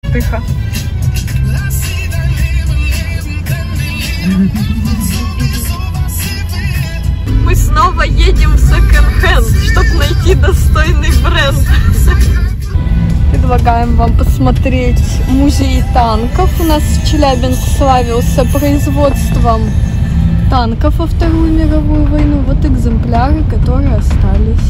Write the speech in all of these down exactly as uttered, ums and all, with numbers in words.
Тихо. Мы снова едем в секонд-хенд, чтобы найти достойный бренд. Предлагаем вам посмотреть музей танков. У нас Челябинск славился производством танков во Вторую мировую войну. Вот экземпляры, которые остались.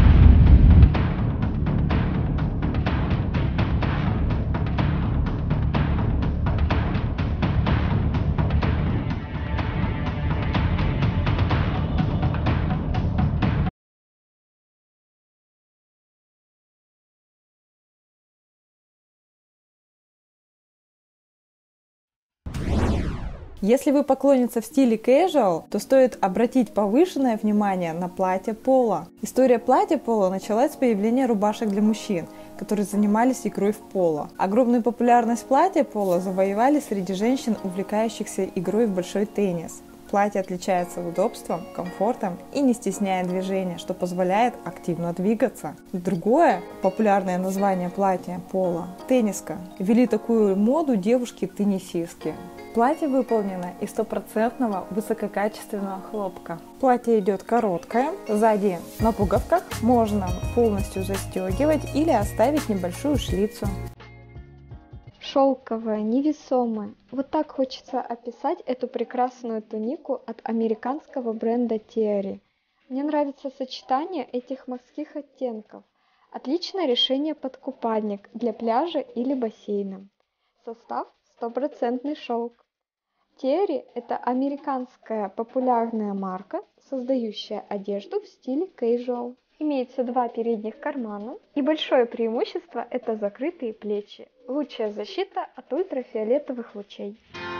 Если вы поклонница в стиле casual, то стоит обратить повышенное внимание на платье поло. История платья поло началась с появления рубашек для мужчин, которые занимались игрой в поло. Огромную популярность платья поло завоевали среди женщин, увлекающихся игрой в большой теннис. Платье отличается удобством, комфортом и не стесняет движения, что позволяет активно двигаться. Другое популярное название платья поло – тенниска. Ввели такую моду девушки-теннисистки. Платье выполнено из стопроцентного высококачественного хлопка. Платье идет короткое, сзади на пуговках, можно полностью застегивать или оставить небольшую шлицу. Шелковая, невесомая. Вот так хочется описать эту прекрасную тунику от американского бренда Теори. Мне нравится сочетание этих морских оттенков. Отличное решение под купальник для пляжа или бассейна. Состав стопроцентный шелк. Теори – это американская популярная марка, создающая одежду в стиле casual. Имеется два передних кармана, и большое преимущество – это закрытые плечи. Лучшая защита от ультрафиолетовых лучей.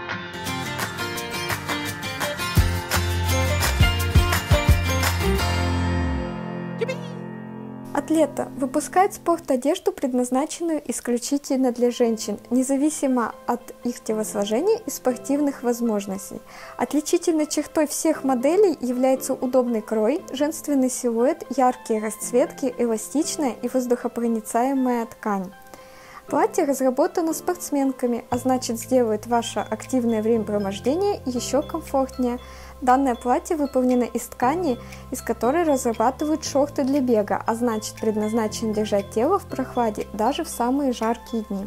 Атлета выпускает спорт-одежду, предназначенную исключительно для женщин, независимо от их телосложения и спортивных возможностей. Отличительной чертой всех моделей является удобный крой, женственный силуэт, яркие расцветки, эластичная и воздухопроницаемая ткань. Платье разработано спортсменками, а значит сделает ваше активное времяпровождение еще комфортнее. Данное платье выполнено из ткани, из которой разрабатывают шорты для бега, а значит предназначено держать тело в прохладе даже в самые жаркие дни.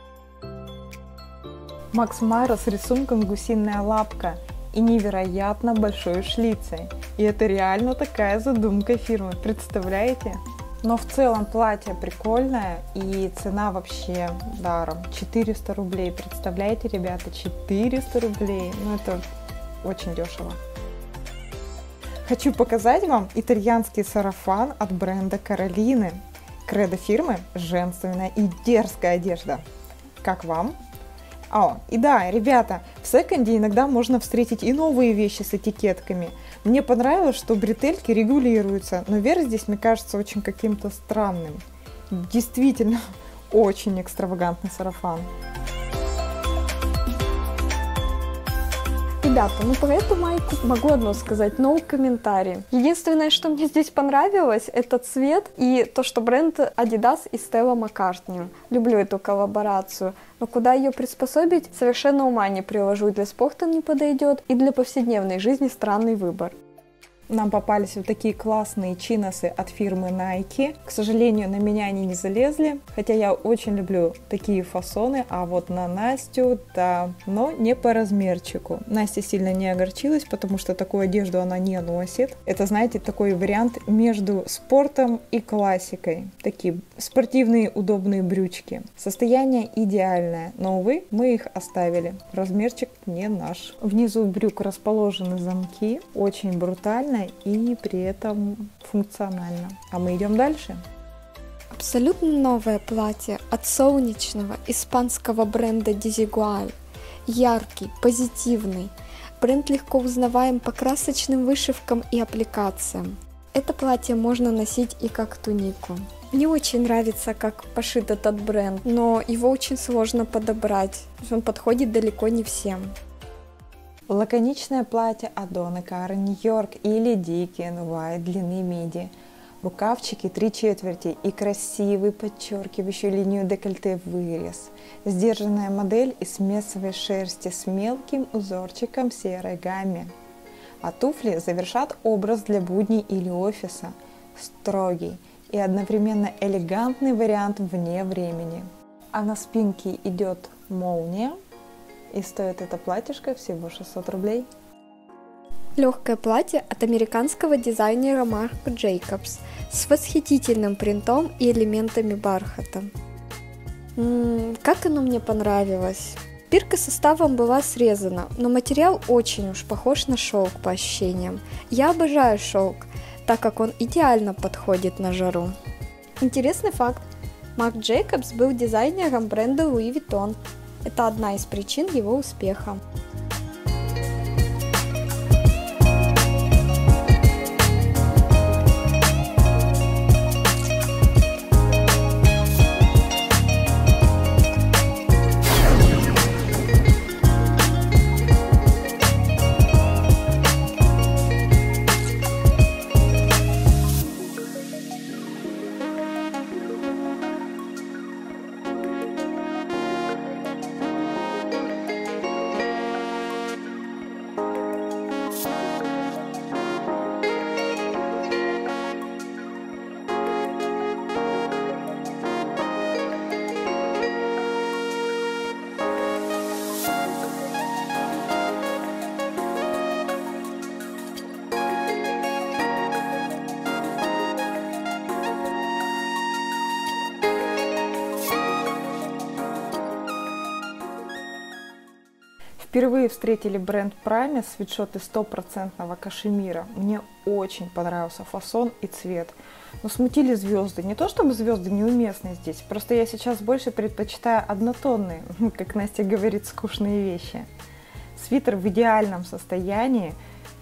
Макс Майра с рисунком гусиная лапка и невероятно большой шлицей. И это реально такая задумка фирмы, представляете? Но в целом платье прикольное и цена вообще даром. четыреста рублей, представляете, ребята, четыреста рублей, ну это очень дешево. Хочу показать вам итальянский сарафан от бренда Каролины. Кредо фирмы – женственная и дерзкая одежда. Как вам? О, и да, ребята, в секонде иногда можно встретить и новые вещи с этикетками. Мне понравилось, что бретельки регулируются, но верх здесь, мне кажется, очень каким-то странным. Действительно, очень экстравагантный сарафан. Ребята, ну про эту майку могу одно сказать, no комментарий. Единственное, что мне здесь понравилось, это цвет и то, что бренд Adidas и Stella McCartney. Люблю эту коллаборацию, но куда ее приспособить, совершенно ума не приложу. Для спорта не подойдет и для повседневной жизни странный выбор. Нам попались вот такие классные чиносы от фирмы Nike. К сожалению, на меня они не залезли, хотя я очень люблю такие фасоны, а вот на Настю, да, но не по размерчику. Настя сильно не огорчилась, потому что такую одежду она не носит. Это, знаете, такой вариант между спортом и классикой. Такие спортивные удобные брючки. Состояние идеальное, но, увы, мы их оставили. Размерчик не наш. Внизу брюк расположены замки, очень брутально и при этом функционально. А мы идем дальше. Абсолютно новое платье от солнечного испанского бренда Desigual. Яркий, позитивный. Бренд легко узнаваем по красочным вышивкам и аппликациям. Это платье можно носить и как тунику. Мне очень нравится, как пошит этот бренд, но его очень сложно подобрать. Он подходит далеко не всем. Лаконичное платье от Donna Karan New York или Дикки эн уай длины миди. Рукавчики три четверти и красивый подчеркивающий линию декольте вырез. Сдержанная модель из месовой шерсти с мелким узорчиком в серой гамме. А туфли завершат образ для будней или офиса. Строгий и одновременно элегантный вариант вне времени. А на спинке идет молния, и стоит это платьишко всего шестьсот рублей. Легкое платье от американского дизайнера Марк Джейкобс с восхитительным принтом и элементами бархата. М-м, как оно мне понравилось! Бирка составом была срезана, но материал очень уж похож на шелк по ощущениям. Я обожаю шелк, так как он идеально подходит на жару. Интересный факт. Марк Джейкобс был дизайнером бренда Луи Виттон. Это одна из причин его успеха. Впервые встретили бренд Prime, свитшот из стопроцентного кашемира. Мне очень понравился фасон и цвет. Но смутили звезды. Не то чтобы звезды неуместны здесь, просто я сейчас больше предпочитаю однотонные, как Настя говорит, скучные вещи. Свитер в идеальном состоянии,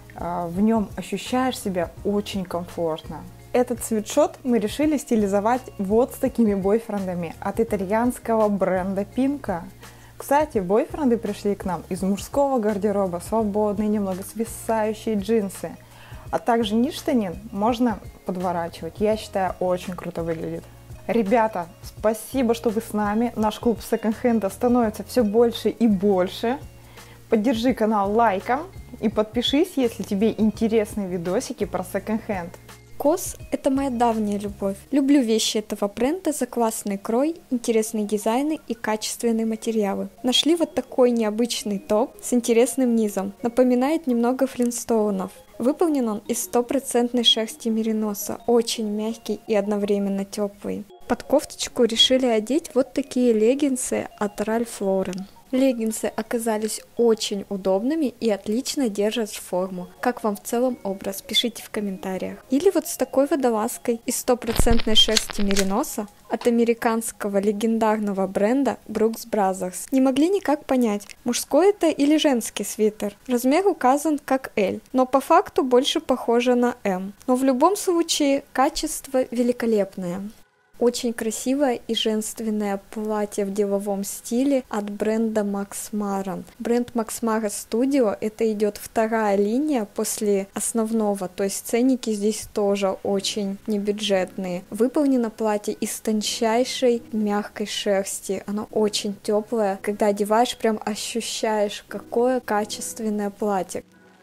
в нем ощущаешь себя очень комфортно. Этот свитшот мы решили стилизовать вот с такими бойфрендами от итальянского бренда Pinco. Кстати, бойфренды пришли к нам из мужского гардероба, свободные, немного свисающие джинсы. А также низ штанин можно подворачивать. Я считаю, очень круто выглядит. Ребята, спасибо, что вы с нами. Наш клуб секонд-хенда становится все больше и больше. Поддержи канал лайком и подпишись, если тебе интересны видосики про секонд-хенд. Кос – это моя давняя любовь. Люблю вещи этого бренда за классный крой, интересные дизайны и качественные материалы. Нашли вот такой необычный топ с интересным низом. Напоминает немного флинстоунов. Выполнен он из стопроцентной шерсти мериноса, очень мягкий и одновременно теплый. Под кофточку решили одеть вот такие леггинсы от Ralph Lauren. Леггинсы оказались очень удобными и отлично держат форму. Как вам в целом образ? Пишите в комментариях. Или вот с такой водолазкой из стопроцентной шерсти мериноса от американского легендарного бренда Brooks Brothers. Не могли никак понять, мужской это или женский свитер. Размер указан как L, но по факту больше похоже на M. Но в любом случае качество великолепное. Очень красивое и женственное платье в деловом стиле от бренда Max Mara. Бренд Max Mara Studio — это идет вторая линия после основного, то есть ценники здесь тоже очень небюджетные. Выполнено платье из тончайшей мягкой шерсти. Оно очень теплое. Когда одеваешь, прям ощущаешь, какое качественное платье.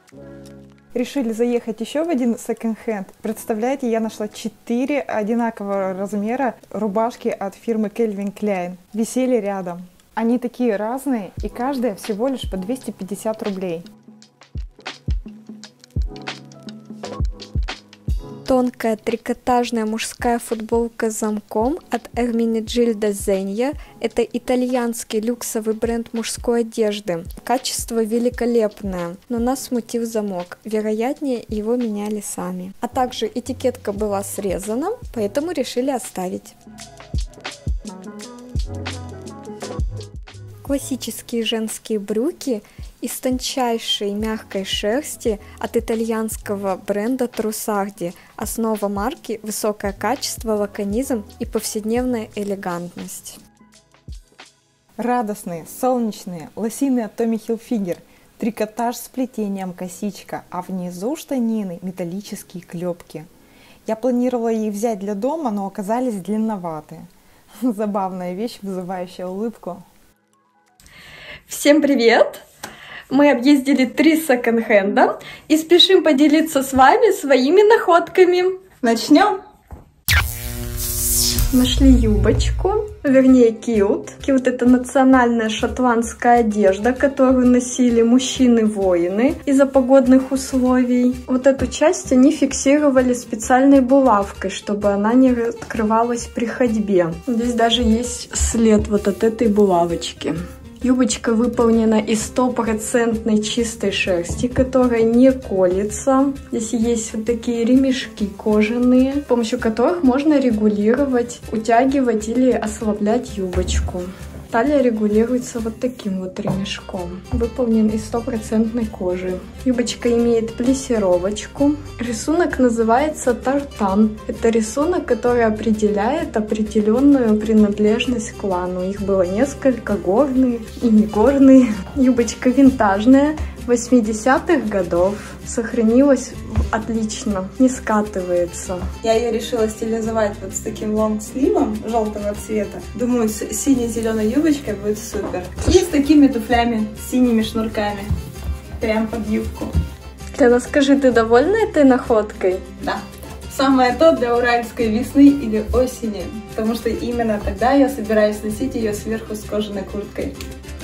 Решили заехать еще в один секонд-хенд. Представляете, я нашла четыре одинакового размера рубашки от фирмы Calvin Klein. Висели рядом. Они такие разные, и каждая всего лишь по двести пятьдесят рублей. Тонкая трикотажная мужская футболка с замком от Ermenegildo Zegna. Это итальянский люксовый бренд мужской одежды. Качество великолепное, но нас смутил замок. Вероятнее, его меняли сами. А также этикетка была срезана, поэтому решили оставить. Классические женские брюки из тончайшей мягкой шерсти от итальянского бренда Trussardi. Основа марки – высокое качество, лаконизм и повседневная элегантность. Радостные, солнечные, лосины от Tommy Hilfiger, трикотаж с плетением косичка, а внизу штанины металлические клепки. Я планировала их взять для дома, но оказались длинноватые. Забавная вещь, вызывающая улыбку. Всем привет! Мы объездили три секонд-хенда и спешим поделиться с вами своими находками. Начнем! Нашли юбочку, вернее килт. Килт — это национальная шотландская одежда, которую носили мужчины-воины из-за погодных условий. Вот эту часть они фиксировали специальной булавкой, чтобы она не открывалась при ходьбе. Здесь даже есть след вот от этой булавочки. Юбочка выполнена из стопроцентной чистой шерсти, которая не колется. Здесь есть вот такие ремешки кожаные, с помощью которых можно регулировать, утягивать или ослаблять юбочку. Талия регулируется вот таким вот ремешком, выполнен из стопроцентной кожи. Юбочка имеет плессировочку. Рисунок называется тартан. Это рисунок, который определяет определенную принадлежность к клану. Их было несколько, горные и не горные. Юбочка винтажная, восьмидесятых годов. Сохранилась отлично, не скатывается. Я ее решила стилизовать вот с таким лонгсливом желтого цвета. Думаю, с сине-зеленой юбочкой будет супер. И с такими туфлями, с синими шнурками. Прям под юбку. Лена, скажи, ты довольна этой находкой? Да. Самое то для уральской весны или осени. Потому что именно тогда я собираюсь носить ее сверху с кожаной курткой.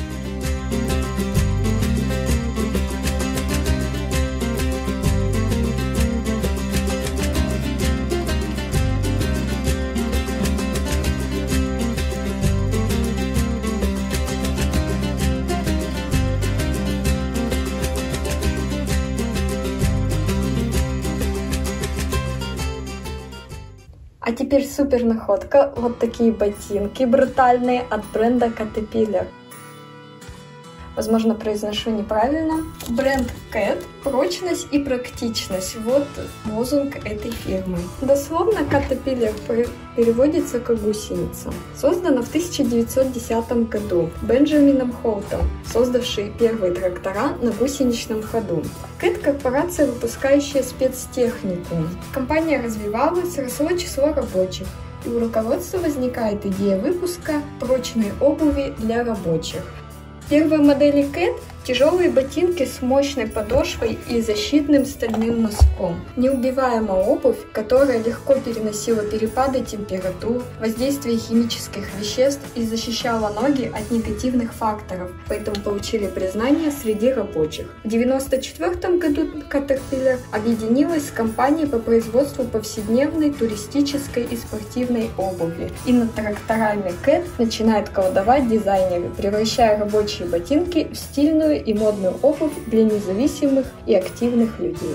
А теперь супер находка. Вот такие ботинки брутальные от бренда Caterpillar. Возможно, произношу неправильно. Бренд Cat. Прочность и практичность. Вот лозунг этой фирмы. Дословно Caterpillar переводится как гусеница. Создана в тысяча девятьсот десятом году Бенджамином Холтом, создавший первые трактора на гусеничном ходу. Cat — корпорация, выпускающая спецтехнику. Компания развивалась, росло число рабочих. И у руководства возникает идея выпуска прочной обуви для рабочих. Первые модели Cat – тяжелые ботинки с мощной подошвой и защитным стальным носком. Неубиваемая обувь, которая легко переносила перепады температур, воздействие химических веществ и защищала ноги от негативных факторов, поэтому получили признание среди рабочих. В девяносто четвёртом году Caterpillar объединилась с компанией по производству повседневной, туристической и спортивной обуви. И над тракторами Cat начинают колдовать дизайнеры, превращая рабочие ботинки в стильную и модную обувь для независимых и активных людей.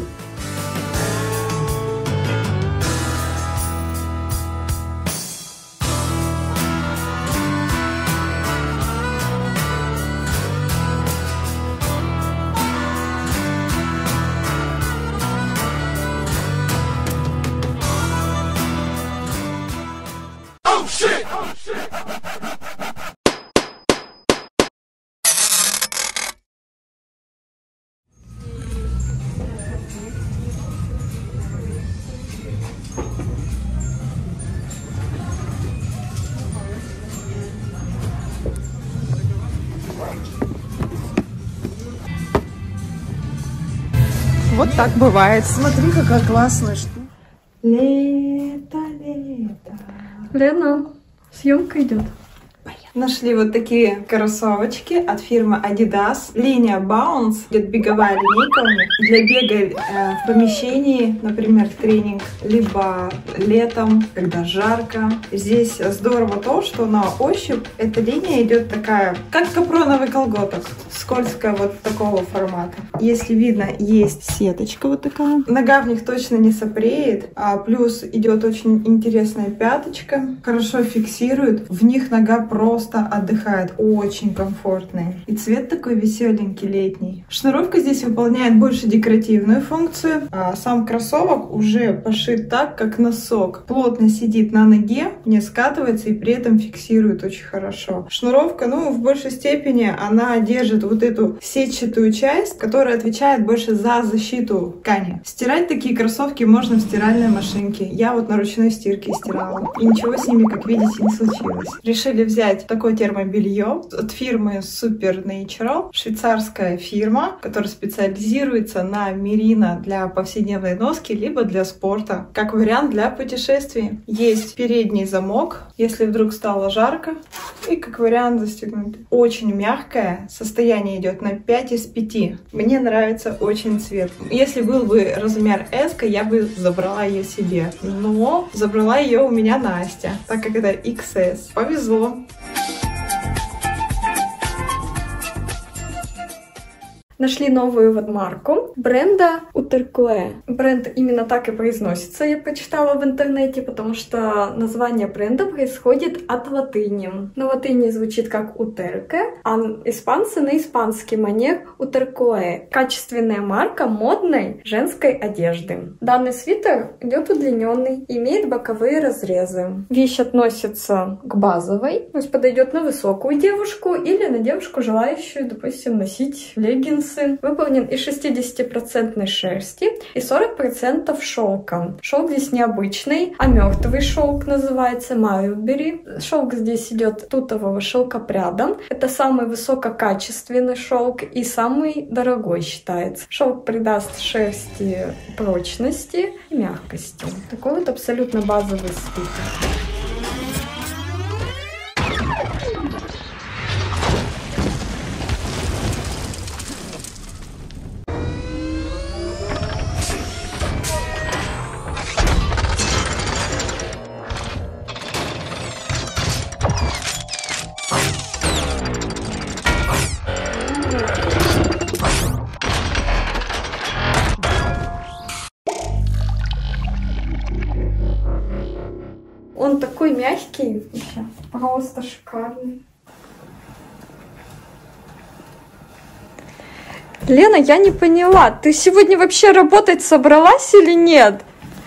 Oh shit! Oh shit! Вот так бывает. Смотри, какая классная штука. Лето, лето. Лена, съемка идет. Нашли вот такие кроссовочки от фирмы Adidas. Линия Bounce, идет беговая линейка у них. Для бега э, в помещении, например, тренинг, либо летом, когда жарко. Здесь здорово то, что на ощупь эта линия идет такая, как капроновый колготок. Скользкая вот такого формата. Если видно, есть сеточка вот такая. Нога в них точно не сопреет. А плюс идет очень интересная пяточка. Хорошо фиксирует. В них нога просто отдыхает, очень комфортные. И цвет такой веселенький, летний. Шнуровка здесь выполняет больше декоративную функцию, а сам кроссовок уже пошит так, как носок. Плотно сидит на ноге, не скатывается и при этом фиксирует очень хорошо. Шнуровка, ну, в большей степени она держит вот вот эту сетчатую часть, которая отвечает больше за защиту ткани. Стирать такие кроссовки можно в стиральной машинке. Я вот на ручной стирке стирала. И ничего с ними, как видите, не случилось. Решили взять такое термобелье от фирмы Super Natural. Швейцарская фирма, которая специализируется на мерино для повседневной носки, либо для спорта. Как вариант для путешествий. Есть передний замок, если вдруг стало жарко. И как вариант застегнуть. Очень мягкое. Состояние идет на пять из пяти. Мне нравится очень цвет. Если был бы размер эс, я бы забрала ее себе. Но забрала ее у меня Настя, так как это икс эс. Повезло. Нашли новую вот марку бренда Uterque. Бренд именно так и произносится, я прочитала в интернете, потому что название бренда происходит от латыни. На латыни звучит как Uterque, а испанцы на испанский манер Uterque. Качественная марка модной женской одежды. Данный свитер идет удлиненный, имеет боковые разрезы. Вещь относится к базовой, то есть подойдет на высокую девушку или на девушку, желающую, допустим, носить леггинсы. Выполнен из шестидесятипроцентной шерсти и сорок процентов шелка. Шелк здесь необычный, а мертвый шелк называется Майлбери. Шелк здесь идет тутового шелкопряда. Это самый высококачественный шелк и самый дорогой считается. Шелк придаст шерсти прочности и мягкости. Такой вот абсолютно базовый свитер. Он такой мягкий, просто шикарный. Лена, я не поняла, ты сегодня вообще работать собралась или нет?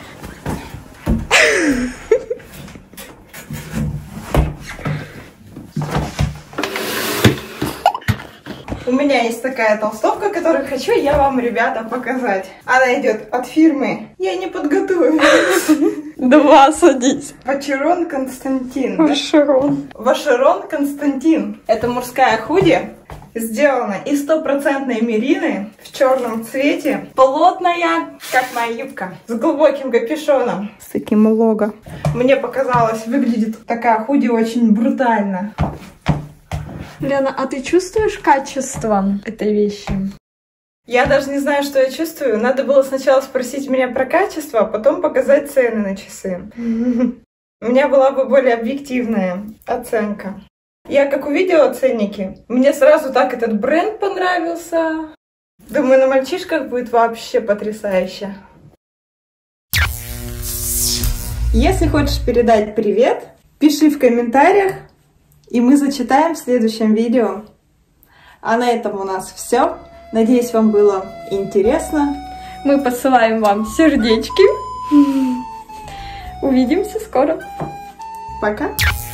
У меня есть такая толстовка, которую хочу я вам, ребята, показать. Она идет от фирмы. Я не подготовилась. Два, садись. Вачерон Константин. Вачерон. Вачерон Константин. Это мужская худи. Сделана из стопроцентной мерины в черном цвете. Плотная, как моя юбка. С глубоким капюшоном. С таким лого. Мне показалось, выглядит такая худи очень брутально. Лена, а ты чувствуешь качество этой вещи? Я даже не знаю, что я чувствую. Надо было сначала спросить меня про качество, а потом показать цены на часы. У меня была бы более объективная оценка. Я как увидела ценники, мне сразу так этот бренд понравился. Думаю, на мальчишках будет вообще потрясающе. Если хочешь передать привет, пиши в комментариях, и мы зачитаем в следующем видео. А на этом у нас все. Надеюсь, вам было интересно. Мы посылаем вам сердечки. Увидимся скоро. Пока.